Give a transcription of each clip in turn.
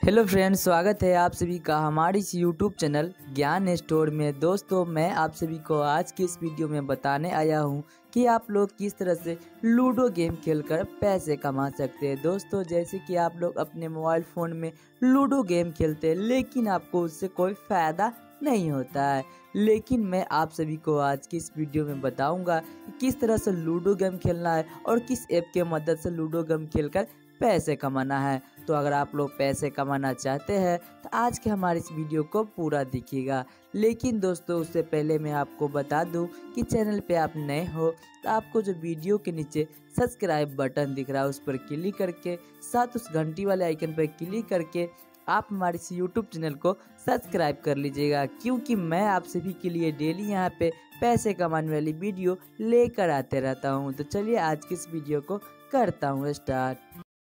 Hello friends, स्वागत है आप सभी का हमारी इस यूट्यूब चैनल ज्ञान स्टोर में। दोस्तों, मैं आप सभी को आज की इस वीडियो में बताने आया हूं कि आप लोग किस तरह से लूडो गेम खेलकर पैसे कमा सकते हैं। दोस्तों, जैसे कि आप लोग अपने मोबाइल फ़ोन में लूडो गेम खेलते हैं लेकिन आपको उससे कोई फ़ायदा नहीं होता है, लेकिन मैं आप सभी को आज की इस वीडियो में बताऊंगा कि किस तरह से लूडो गेम खेलना है और किस ऐप के मदद से लूडो गेम खेलकर पैसे कमाना है। तो अगर आप लोग पैसे कमाना चाहते हैं तो आज के हमारे इस वीडियो को पूरा देखिएगा। लेकिन दोस्तों, उससे पहले मैं आपको बता दूं कि चैनल पे आप नए हो तो आपको जो वीडियो के नीचे सब्सक्राइब बटन दिख रहा है उस पर क्लिक करके साथ उस घंटी वाले आइकन पर क्लिक करके आप हमारे इस यूट्यूब चैनल को सब्सक्राइब कर लीजिएगा, क्योंकि मैं आप सभी के लिए डेली यहाँ पे पैसे कमाने वाली वीडियो लेकर आते रहता हूँ। तो चलिए आज की इस वीडियो को करता हूँ स्टार्ट।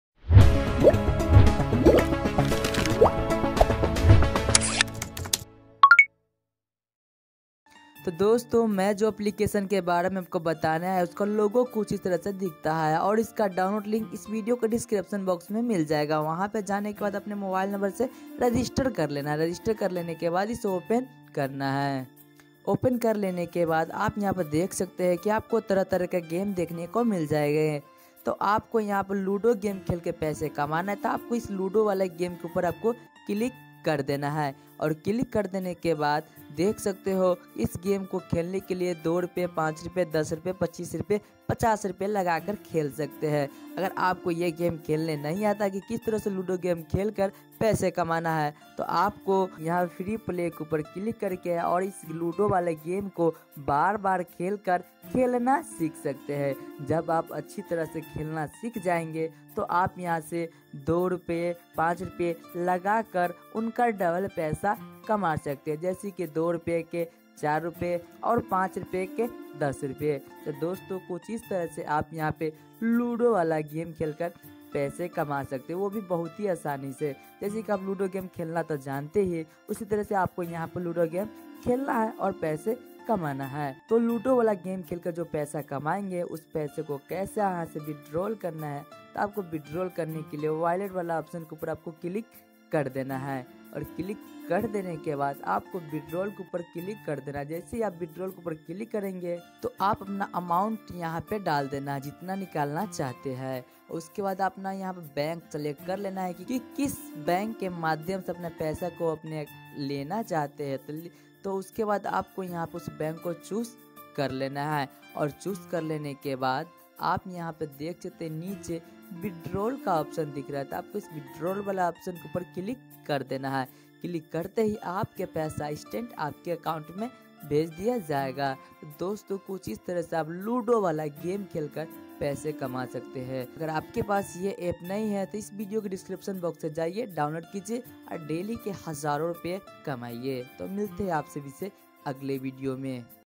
तो दोस्तों, मैं जो एप्लीकेशन के बारे में आपको बताना है उसका लोगो कुछ इस तरह से दिखता है और इसका डाउनलोड लिंक इस वीडियो के डिस्क्रिप्शन बॉक्स में मिल जाएगा। वहां पे जाने के बाद अपने मोबाइल नंबर से रजिस्टर कर लेना है। रजिस्टर कर लेने के बाद इसे ओपन करना है। ओपन कर लेने के बाद आप यहाँ पर देख सकते हैं कि आपको तरह तरह के गेम देखने को मिल जाएंगे। तो आपको यहाँ पर लूडो गेम खेल के पैसे कमाना है तो आपको इस लूडो वाले गेम के ऊपर आपको क्लिक कर देना है और क्लिक कर देने के बाद देख सकते हो इस गेम को खेलने के लिए 2 रुपये, 5 रुपये, 10 रुपये, 25 रुपये, 50 रुपये लगाकर खेल सकते हैं। अगर आपको ये गेम खेलने नहीं आता कि किस तरह से लूडो गेम खेलकर पैसे कमाना है तो आपको यहाँ फ्री प्ले के ऊपर क्लिक करके और इस लूडो वाले गेम को बार बार खेलकर खेलना सीख सकते हैं। जब आप अच्छी तरह से खेलना सीख जाएंगे तो आप यहाँ से 2 रुपये, 5 रुपये लगाकर उनका डबल पैसा कमा सकते हैं, जैसे कि 2 रुपये के 4 रुपये और 5 रुपये के 10 रुपये। तो दोस्तों, कुछ इस तरह से आप यहाँ पे लूडो वाला गेम खेलकर पैसे कमा सकते हैं, वो भी बहुत ही आसानी से। जैसे कि आप लूडो गेम खेलना तो जानते ही, उसी तरह से आपको यहाँ पर लूडो गेम खेलना है और पैसे कमाना है। तो लूडो वाला गेम खेलकर जो पैसा कमाएंगे उस पैसे को कैसे यहाँ से विड्रॉल करना है तो आपको विड्रॉल करने के लिए वॉलेट वाला ऑप्शन के ऊपर आपको क्लिक कर देना है और क्लिक कर देने के बाद आपको विड्रॉल के ऊपर क्लिक कर देना है। जैसे ही आप विड्रॉल के ऊपर क्लिक करेंगे तो आप अपना अमाउंट यहाँ पे डाल देना है जितना निकालना चाहते हैं। उसके बाद अपना यहाँ पे बैंक सेलेक्ट कर लेना है कि किस बैंक के माध्यम से अपने पैसा को अपने लेना चाहते हैं। तो उसके बाद आपको यहाँ पे उस बैंक को चूज कर लेना है और चूज कर लेने के बाद आप यहाँ पे देख सकते हैं नीचे विड्रॉल का ऑप्शन दिख रहा है तो आपको इस विड्रॉल वाला ऑप्शन के ऊपर क्लिक कर देना है। क्लिक करते ही आपके पैसा इंस्टेंट आपके अकाउंट में भेज दिया जाएगा। तो दोस्तों, कुछ इस तरह से आप लूडो वाला गेम खेलकर पैसे कमा सकते हैं। अगर आपके पास ये ऐप नहीं है तो इस वीडियो के डिस्क्रिप्शन बॉक्स से जाइए, डाउनलोड कीजिए और डेली के हज़ारों रुपये कमाइए। तो मिलते हैं आपसे भी से अगले वीडियो में।